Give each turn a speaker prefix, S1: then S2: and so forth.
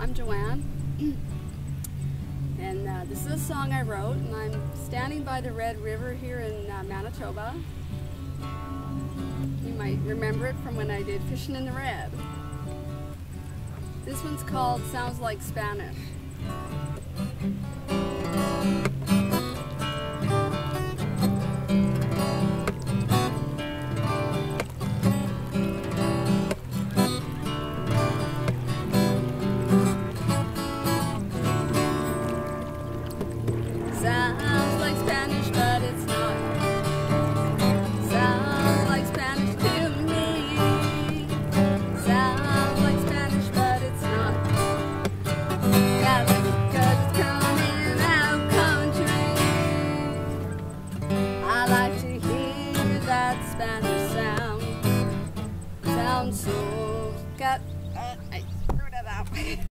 S1: I'm Joanne, and this is a song I wrote, and I'm standing by the Red River here in Manitoba. You might remember it from when I did Fishin' in the Red. This one's called Sounds Like Spanish. Sounds like Spanish, but it's not. Sounds like Spanish to me. Sounds like Spanish, but it's not. That's because it's coming out country. I like to hear that Spanish sound. Sounds so... I screwed it up.